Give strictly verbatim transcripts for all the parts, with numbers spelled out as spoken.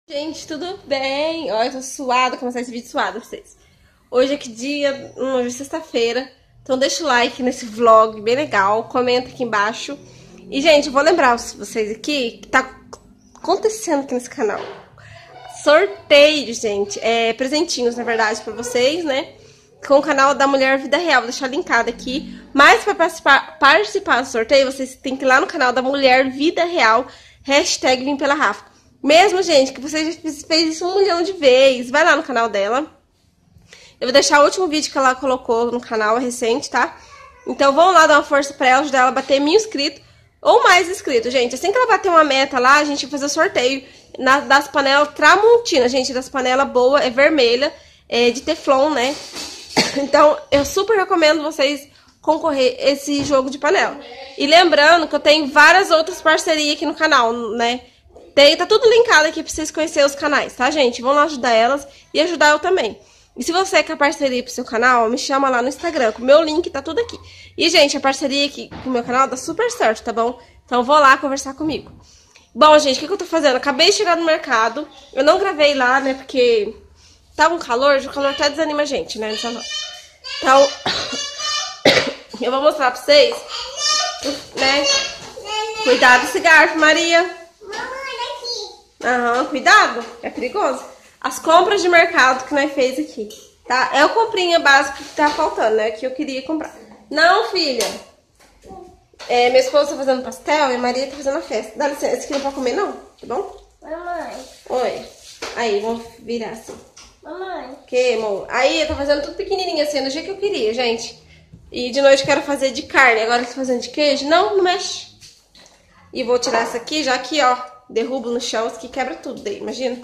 Gente, tudo bem? Olha, eu tô suada, vou começar esse vídeo suado pra vocês. Hoje é que dia? Hoje é sexta-feira. Então deixa o like nesse vlog bem legal, comenta aqui embaixo. E, gente, eu vou lembrar vocês aqui que tá acontecendo aqui nesse canal. Sorteio, gente. É, presentinhos, na verdade, pra vocês, né? Com o canal da Mulher Vida Real. Vou deixar linkado aqui. Mas pra participar, participar do sorteio, vocês têm que ir lá no canal da Mulher Vida Real. Hashtag Vim Pela Rafa. Mesmo, gente, que você já fez isso um milhão de vezes, vai lá no canal dela. Eu vou deixar o último vídeo que ela colocou no canal, é recente, tá? Então vão lá dar uma força pra ela, ajudar ela a bater mil inscritos ou mais inscritos, gente. Assim que ela bater uma meta lá, a gente vai fazer o sorteio na, das panelas Tramontina, gente, das panelas boas, é vermelha, é de teflon, né? Então eu super recomendo vocês concorrer a esse jogo de panela. E lembrando que eu tenho várias outras parcerias aqui no canal, né? Tem, tá tudo linkado aqui pra vocês conhecerem os canais, tá, gente? Vão lá ajudar elas e ajudar eu também. E se você quer parceria pro seu canal, me chama lá no Instagram, que o meu link tá tudo aqui. E, gente, a parceria aqui com o meu canal dá super certo, tá bom? Então vou lá conversar comigo. Bom, gente, o que, que eu tô fazendo? Acabei de chegar no mercado. Eu não gravei lá, né, porque tá um calor, o calor até desanima a gente, né? Então, eu vou mostrar pra vocês, né? Cuidado esse garfo, Maria. Aham, uhum, cuidado, é perigoso. As compras de mercado que nós fez aqui, tá? É o comprinha básico que tá faltando, né? Que eu queria comprar. Não, filha. É, minha esposa tá fazendo pastel e a Maria tá fazendo a festa. Dá licença, esse aqui não pode comer não, tá bom? Mamãe. Oi. Aí, vamos virar assim. Mamãe. Que, amor? Aí, eu tô fazendo tudo pequenininho assim, do jeito que eu queria, gente. E de noite eu quero fazer de carne, agora eu tô fazendo de queijo. Não, não mexe. E vou tirar essa aqui, já que, ó, derrubo no chão, isso aqui quebra tudo daí, imagina.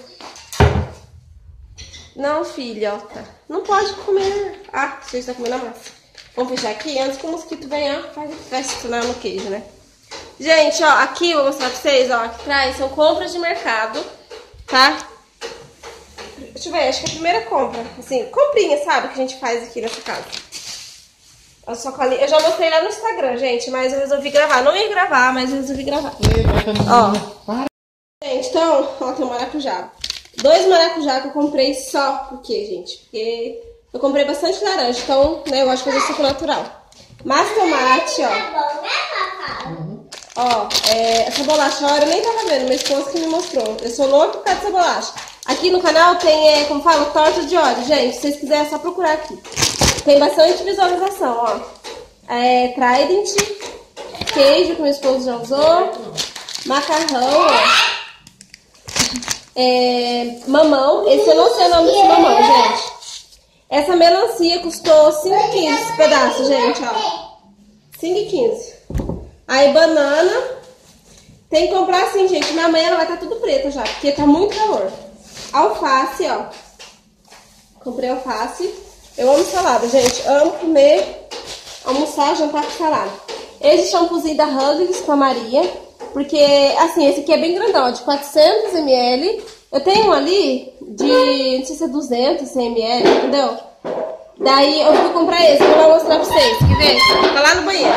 Não, filhota. Não pode comer. Ah, você está comendo a massa. Vamos fechar aqui antes que o mosquito venha, faz festa no queijo, né? Gente, ó, aqui eu vou mostrar pra vocês, ó, aqui atrás são compras de mercado, tá? Deixa eu ver, acho que é a primeira compra, assim, comprinha, sabe, que a gente faz aqui nessa casa. A sacolinha, eu já mostrei lá no Instagram, gente, mas eu resolvi gravar. Não ia gravar, mas eu resolvi gravar. Ó. Gente, então, ó, tem um maracujá. Dois maracujá que eu comprei só, por quê, gente? Porque eu comprei bastante laranja, então, né, eu gosto de fazer suco natural. Mas tomate, ó. Uhum. Ó, é, essa bolacha, ó, eu nem tava vendo, minha esposa que me mostrou. Eu sou louca por causa dessa bolacha. Aqui no canal tem, é, como fala, torta de óleo, gente. Se vocês quiserem, é só procurar aqui. Tem bastante visualização, ó. É, Trident, queijo que meu esposo já usou, macarrão, ó. É, mamão, esse eu não sei o nome desse mamão, gente. Essa melancia custou cinco e quinze esse pedaço, gente, ó. cinco e quinze. Aí banana, tem que comprar assim, gente. Minha mãe ela vai estar tudo preta já, porque tá muito calor. Alface, ó. Comprei alface. Eu amo salada, gente. Amo comer, almoçar, jantar com salada. Esse shampoozinho da Huggies com a Maria. Porque, assim, esse aqui é bem grandão, de quatrocentos mililitros. Eu tenho um ali de, não sei se é duzentos mililitros, entendeu? Daí eu fui comprar esse, vou lá mostrar pra vocês. Quer ver? Tá lá no banheiro.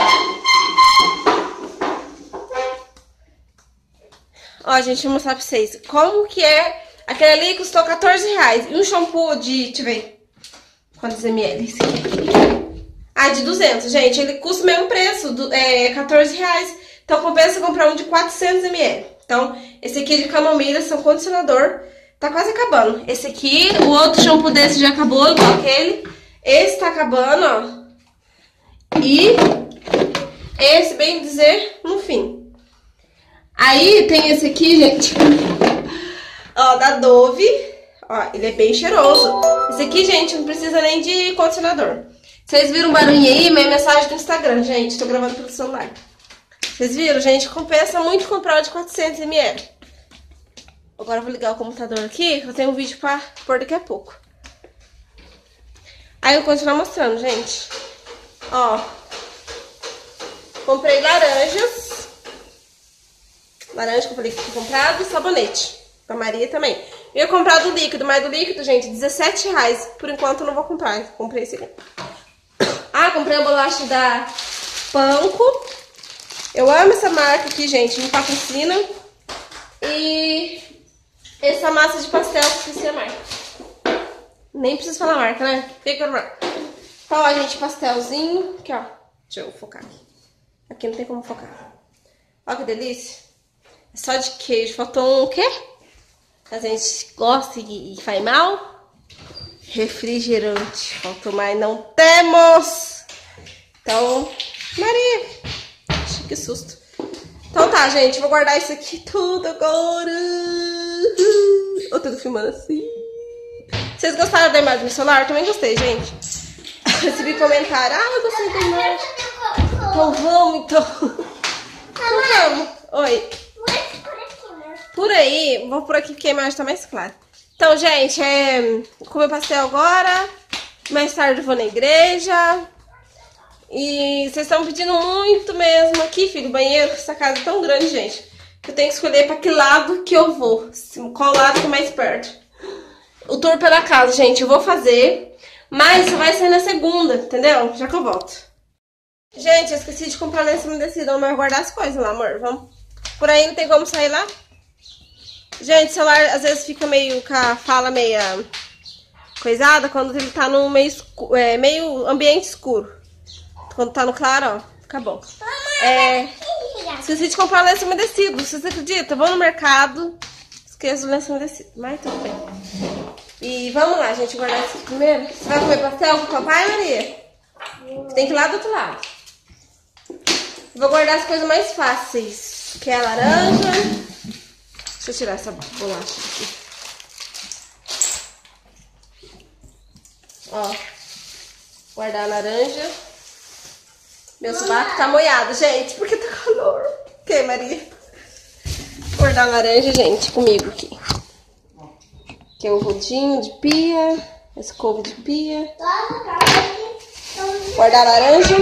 Ó, gente, vou mostrar pra vocês. Como que é. Aquele ali custou quatorze reais. E um shampoo de, deixa eu ver. Quantos mililitros? Esse aqui. Ah, de duzentos, gente. Ele custa o mesmo preço, do, é quatorze reais. Então compensa comprar um de quatrocentos mililitros. Então, esse aqui é de camomila, são condicionador. Tá quase acabando. Esse aqui, o outro shampoo desse já acabou, igual aquele. Esse tá acabando, ó. E esse, bem dizer, no fim. Aí tem esse aqui, gente. Ó, da Dove. Ó, ele é bem cheiroso. Esse aqui, gente, não precisa nem de condicionador. Vocês viram um barulho aí? Minha mensagem do Instagram, gente. Tô gravando pelo celular. Vocês viram, gente? Compensa muito comprar o de quatrocentos mililitros. Agora eu vou ligar o computador aqui, eu tenho um vídeo pra pôr daqui a pouco. Aí eu vou continuar mostrando, gente. Ó. Comprei laranjas. Laranja que eu falei que tinha comprado e sabonete. Pra Maria também. Eu ia comprar do líquido, mas do líquido, gente, dezessete reais. Por enquanto eu não vou comprar. Comprei esse aqui. Ah, comprei a bolacha da Panko. Eu amo essa marca aqui, gente, me patrocina. E Essa massa de pastel, esqueci a marca. Nem preciso falar a marca, né? Fica no... Então, ó, gente, pastelzinho. Aqui, ó. Deixa eu focar aqui. Aqui não tem como focar. Ó que delícia. É só de queijo. Faltou um o quê? A gente gosta e faz mal. Refrigerante. Faltou mais, não temos. Então, Maria. Que susto. Então tá, gente. Vou guardar isso aqui tudo agora. Eu tô filmando assim. Vocês gostaram da imagem do celular? Eu também gostei, gente. Recebi comentário. Ah, eu gostei da imagem. Então vamos, então. Então vamos. Oi. Por aí. Vou por aqui porque a imagem tá mais clara. Então, gente, é... comer pastel agora. Mais tarde eu vou na igreja. E vocês estão pedindo muito mesmo aqui, filho, banheiro. Essa casa é tão grande, gente, que eu tenho que escolher pra que lado que eu vou. Qual lado que é mais perto. O tour pela casa, gente, eu vou fazer. Mas vai ser na segunda, entendeu? Já que eu volto. Gente, eu esqueci de comprar lenço umedecido. Vamos guardar as coisas lá, amor. Vamos. Por aí não tem como sair lá. Gente, o celular às vezes fica meio com a fala meia coisada quando ele tá no meio, escuro, é, meio ambiente escuro. Quando tá no claro, ó, fica bom. É, esqueci de comprar lenço umedecido, vocês acreditam? Vou no mercado, esqueço o lenço umedecido, mas tudo bem. E vamos lá, gente, guardar isso aqui primeiro. Você vai comer pastel com o papai, Maria? Tem que ir lá do outro lado. Vou guardar as coisas mais fáceis, que é a laranja. Deixa eu tirar essa bolacha aqui. Ó, guardar a laranja. Meu sovaco tá molhado, gente, porque tá calor. O que, Maria? Guardar a laranja, gente, comigo aqui. Aqui é o rodinho de pia, a escova de pia. Guardar a laranja.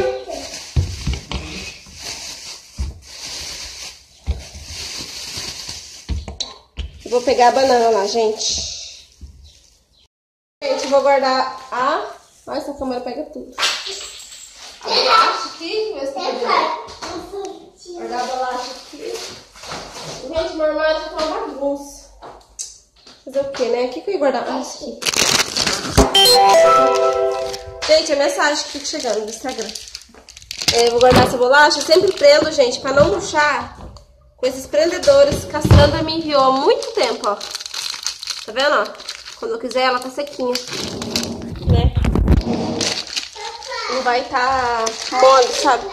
Eu vou pegar a banana lá, gente. Gente, vou guardar a... Olha, essa câmera pega tudo. A bolacha aqui, ver se tá bem. Guardar a bolacha aqui. Gente, meu armário tá uma bagunça. Fazer o que, né? O que que eu ia guardar? Ah, isso aqui. Gente, a mensagem que fica chegando no Instagram. É, eu vou guardar essa bolacha. Eu sempre prendo, gente, pra não murchar. Com esses prendedores que a Sandra me enviou há muito tempo, ó. Tá vendo, ó? Quando eu quiser, ela tá sequinha. Né? Não vai estar tá mole, sabe?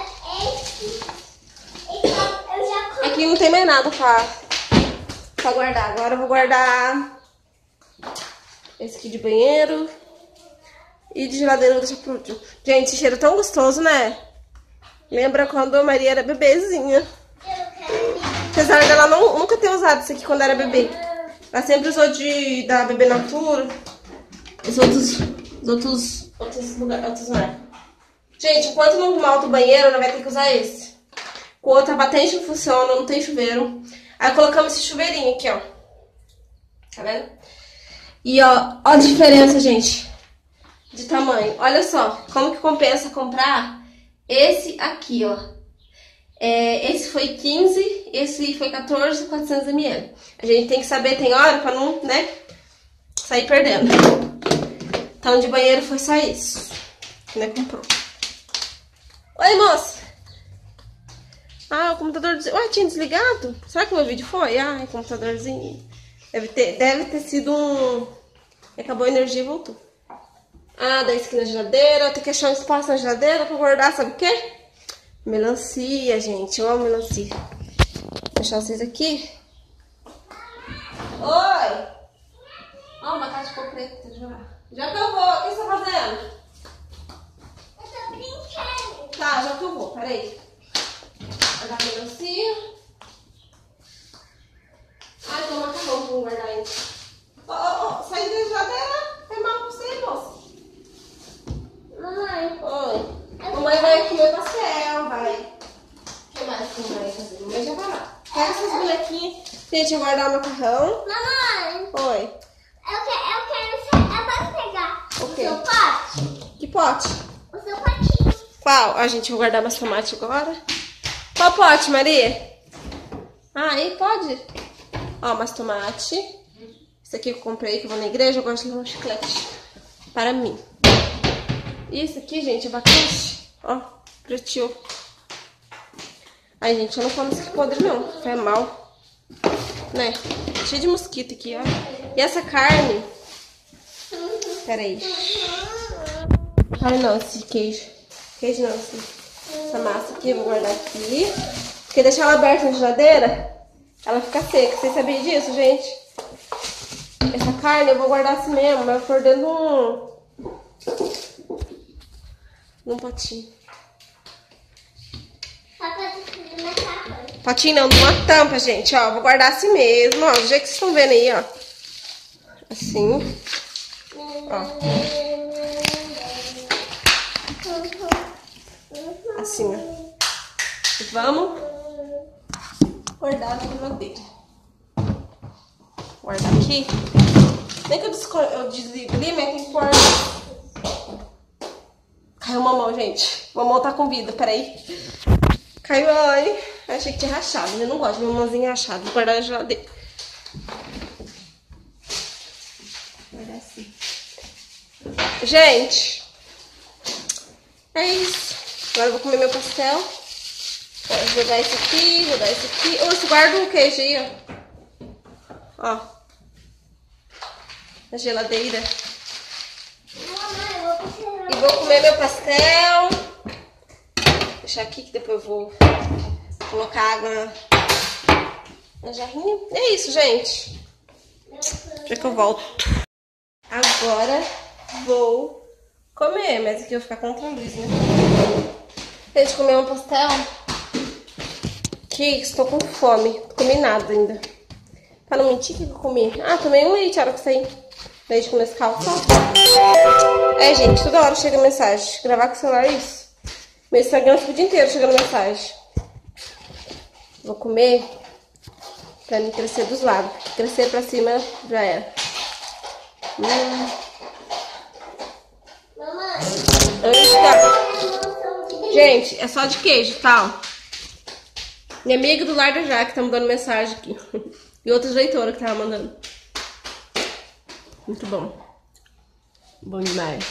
Aqui não tem mais nada pra, pra guardar. Agora eu vou guardar esse aqui de banheiro. E de geladeira eu vou deixar pro último. Gente, esse cheiro é tão gostoso, né? Lembra quando a Maria era bebezinha. Apesar dela não, nunca ter usado isso aqui quando era bebê. Ela sempre usou de, da Bebê Natura. Os outros... Os outros... Outros lugares... Outros marcas. Gente, enquanto não arrumar outro banheiro, ela vai ter que usar esse. Com outra batente não funciona, não tem chuveiro. Aí colocamos esse chuveirinho aqui, ó. Tá vendo? E ó, ó a diferença, gente. De tamanho. Olha só, como que compensa comprar esse aqui, ó. É, esse foi quinze, esse foi quatorze, quatrocentos mililitros. A gente tem que saber, tem hora pra não, né, sair perdendo. Então, de banheiro foi só isso. Né, comprou. Oi, moça. Ah, o computador... Ué, tinha desligado? Será que o meu vídeo foi? Ah, o computadorzinho. Deve ter, deve ter sido um... Acabou a energia e voltou. Ah, daí isso aqui na geladeira. Tem que achar um espaço na geladeira pra guardar, sabe o quê? Melancia, gente. Eu amo melancia. Vou deixar vocês aqui. Oi! Ó, uma caixa ficou preta. Já que eu vou. O que você tá fazendo? Eu tô brincando. Tá, já que eu vou. Peraí. Guardar a melancia. Ai, tem um macarrão pra guardar ainda. Ó, ó, ó. Sai da geladeira. Foi mal pra você, moça. Mamãe. Oi. Mamãe vai comer pastel, vai. O que mais que mamãe vai fazer? Mamãe já vai lá. Pega essas bonequinhas. Gente, eu vou guardar o macarrão. Mamãe. Oi. Eu quero, eu quero, eu posso pegar O o quê? seu pote? Que pote? O seu potinho. Qual? Ah, gente, eu vou guardar mais tomate agora. Qual pote, Maria? Ah, aí pode. Ó, mais tomate. Esse aqui que eu comprei, que eu vou na igreja, eu gosto de levar um chiclete para mim. E esse aqui, gente, é abacate. Ó, pretinho. Ai, gente, eu não como isso aqui podre, não. Foi mal. Né? Cheio de mosquito aqui, ó. E essa carne... Pera aí. Ai, não, esse queijo. Queijo não, esse... essa massa aqui eu vou guardar aqui. Porque deixar ela aberta na geladeira, ela fica seca. Vocês sabiam disso, gente? Essa carne eu vou guardar assim mesmo, mas eu for dentro de um... num potinho. Potinho não, numa tampa, gente, ó. Vou guardar assim mesmo, ó. Do jeito que vocês estão vendo aí, ó. Assim. Ó. Assim, ó. E vamos guardar na geladeira. Guardar aqui. Nem que eu, desco... eu desligo ali, mas tem que pôr. Caiu uma mão, gente. O mamão tá com vida, peraí. Caiu, ai. Achei que tinha rachado. Eu não gosto de mamãozinha rachada. Vou guardar na geladeira. Guardar assim. Gente. É isso. Agora eu vou comer meu pastel. Vou jogar isso aqui, jogar isso aqui. Ô, você guarda o queijo aí, ó. Ó. Na geladeira. E vou comer meu pastel. Vou deixar aqui que depois eu vou colocar água na jarrinha. É isso, gente. Já que eu volto. Agora vou comer, mas aqui eu vou ficar contra a luz, né? Gente, comer um pastel. Que estou com fome. Não comi nada ainda. Pra não mentir, o que eu comi? Ah, tomei um leite a hora que saí. Leite com Nescau. É, gente, toda hora chega mensagem. Gravar com o celular é isso. Meu Instagram fica o dia inteiro chegando mensagem. Vou comer pra me crescer dos lados. Crescer pra cima já era. Hum. Mamãe. Eita. Gente, é só de queijo, tá? Minha amiga do Lar da Jaque tá mandando mensagem aqui. E outras leitoras que tava mandando. Muito bom. Bom demais.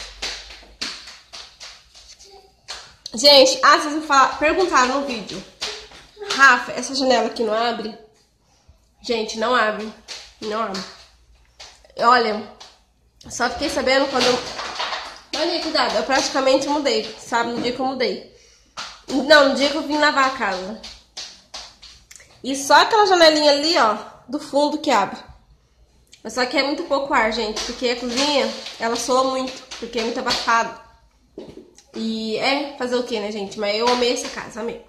Gente, ah, vocês me falaram, perguntaram no vídeo. Rafa, essa janela aqui não abre? Gente, não abre. Não abre. Olha, só fiquei sabendo quando eu... Olha, cuidado, eu praticamente mudei, sabe? No dia que eu mudei. Não, no dia que eu vim lavar a casa. E só aquela janelinha ali, ó, do fundo que abre. Mas só que é muito pouco ar, gente, porque a cozinha, ela soa muito, porque é muito abafado. E é fazer o que, né, gente? Mas eu amei essa casa, amei.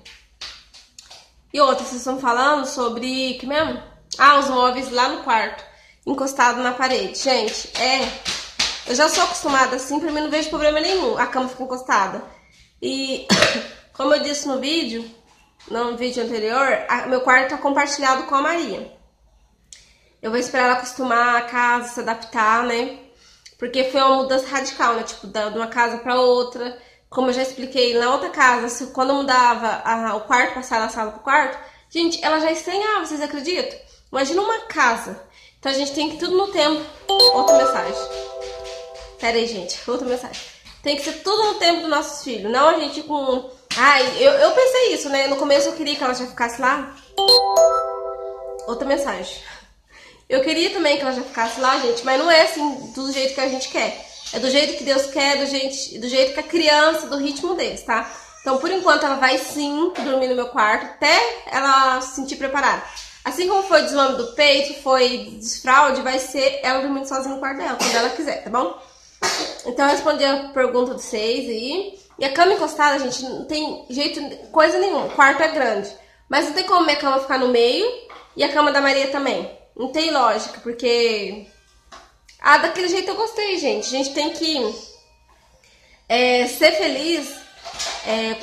E outra, vocês estão falando sobre, que mesmo? Ah, os móveis lá no quarto, encostado na parede. Gente, é... Eu já sou acostumada assim, pra mim não vejo problema nenhum. A cama fica encostada. E, como eu disse no vídeo, no vídeo anterior, a, meu quarto tá compartilhado com a Maria. Eu vou esperar ela acostumar a casa, se adaptar, né? Porque foi uma mudança radical, né? Tipo, da, de uma casa pra outra. Como eu já expliquei, na outra casa, se, quando eu mudava a, o quarto pra sala, a sala pro quarto, gente, ela já estranhava, vocês acreditam? Imagina uma casa. Então a gente tem que tudo no tempo. Outra mensagem. Pera aí, gente. Outra mensagem. Tem que ser tudo no tempo dos nossos filhos. Não a gente com... Ai, eu, eu pensei isso, né? No começo eu queria que ela já ficasse lá. Outra mensagem. Eu queria também que ela já ficasse lá, gente. Mas não é assim, do jeito que a gente quer. É do jeito que Deus quer, do jeito, do jeito que a criança, do ritmo deles, tá? Então, por enquanto, ela vai sim dormir no meu quarto, até ela se sentir preparada. Assim como foi desmame do peito, foi desfraude, vai ser ela dormindo sozinha no quarto dela, quando ela quiser, tá bom? Então, eu respondi a pergunta de vocês aí. E a cama encostada, gente, não tem jeito, coisa nenhuma. O quarto é grande. Mas não tem como minha cama ficar no meio e a cama da Maria também. Não tem lógica, porque... Ah, daquele jeito eu gostei, gente. A gente tem que é, ser feliz. É,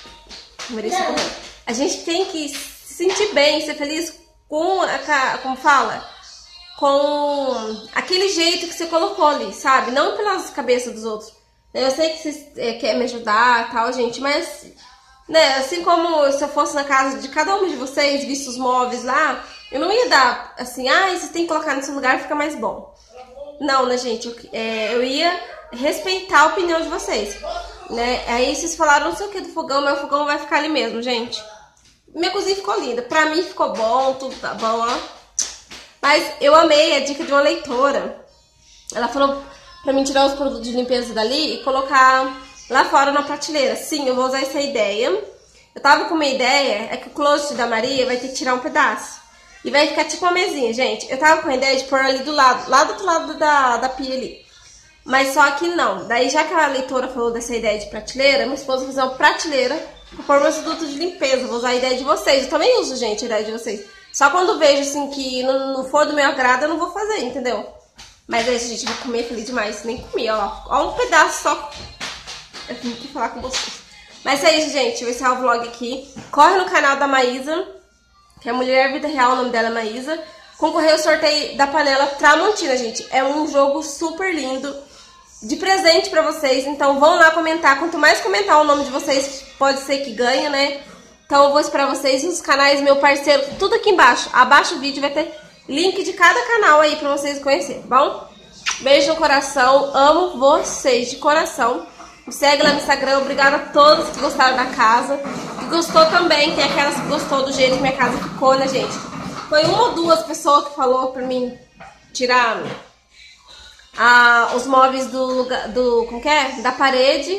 a gente tem que se sentir bem, ser feliz com, a, como fala, com aquele jeito que você colocou ali, sabe? Não pelas cabeças dos outros. Eu sei que vocês é, querem me ajudar e tal, gente, mas... Né, assim como se eu fosse na casa de cada um de vocês, visto os móveis lá, Eu não ia dar, assim, ah, vocês têm que colocar no seu lugar, fica mais bom. Não, né, gente? Eu, é, eu ia respeitar a opinião de vocês, né? Aí vocês falaram não sei o que do fogão, meu fogão vai ficar ali mesmo, gente. Minha cozinha ficou linda. Pra mim ficou bom, tudo tá bom, ó. Mas eu amei a dica de uma leitora. Ela falou pra mim tirar os produtos de limpeza dali e colocar lá fora na prateleira. Sim, eu vou usar essa ideia. Eu tava com uma ideia, é que o closet da Maria vai ter que tirar um pedaço. E vai ficar tipo uma mesinha, gente. Eu tava com a ideia de pôr ali do lado, lá do outro lado da, da pia ali. Mas só que não. Daí, já que a leitora falou dessa ideia de prateleira, minha esposa vai fazer uma prateleira pra pôr meus produtos de limpeza. Vou usar a ideia de vocês. Eu também uso, gente, a ideia de vocês. Só quando vejo, assim, que não, não for do meu agrado, eu não vou fazer, entendeu? Mas aí, gente, eu vou comer feliz demais. Nem comi, ó. Ó um pedaço só. Eu tenho que falar com vocês. Mas é isso, gente. Eu vou encerrar o vlog aqui. Corre no canal da Maísa, que é Mulher Vida Real, o nome dela é Maísa. Concorreu ao sorteio da panela Tramontina, gente. É um jogo super lindo, de presente pra vocês. Então vão lá comentar. Quanto mais comentar o nome de vocês, pode ser que ganhe, né? Então eu vou esperar vocês nos canais, meu parceiro, tudo aqui embaixo. Abaixo do vídeo vai ter link de cada canal aí pra vocês conhecerem, tá bom? Beijo no coração. Amo vocês de coração. Me segue lá no Instagram. Obrigada a todos que gostaram da casa. Que gostou também. Tem aquelas que gostou do jeito que minha casa ficou, né, gente? Foi uma ou duas pessoas que falou pra mim tirar ah, os móveis do lugar, do, como que é? Da parede.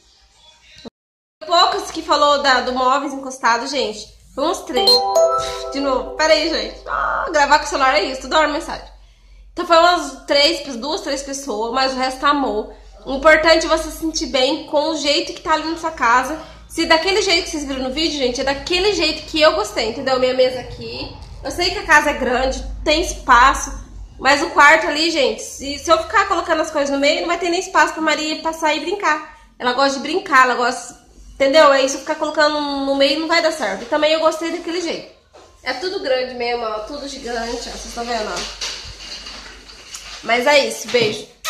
Poucas que falou da, do móveis encostado, gente. Foi uns três. De novo. Pera aí, gente. Ah, gravar com o celular é isso. Toda hora mensagem. Então foi umas três, duas, três pessoas. Mas o resto amou. O importante é você se sentir bem com o jeito que tá ali na sua casa. Se daquele jeito que vocês viram no vídeo, gente, é daquele jeito que eu gostei, entendeu? Minha mesa aqui. Eu sei que a casa é grande, tem espaço. Mas o quarto ali, gente, se, se eu ficar colocando as coisas no meio, não vai ter nem espaço pra Maria passar e brincar. Ela gosta de brincar, ela gosta... Entendeu? Aí se eu ficar colocando no meio, não vai dar certo. E também eu gostei daquele jeito. É tudo grande mesmo, ó. Tudo gigante, ó. Vocês estão vendo, ó. Mas é isso. Beijo.